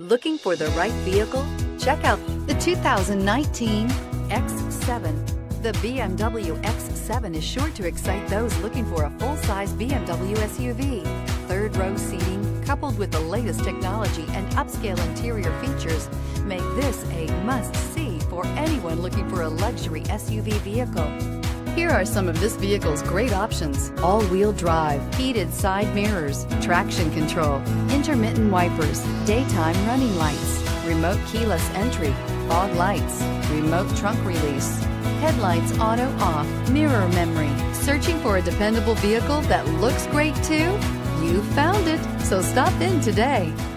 Looking for the right vehicle? Check out the 2019 X7. The BMW X7 is sure to excite those looking for a full-size BMW SUV. Third-row seating, coupled with the latest technology and upscale interior features, make this a must-see for anyone looking for a luxury SUV vehicle. Here are some of this vehicle's great options: all-wheel drive, heated side mirrors, traction control, intermittent wipers, daytime running lights, remote keyless entry, fog lights, remote trunk release, headlights auto off, mirror memory. Searching for a dependable vehicle that looks great too? You found it, so stop in today.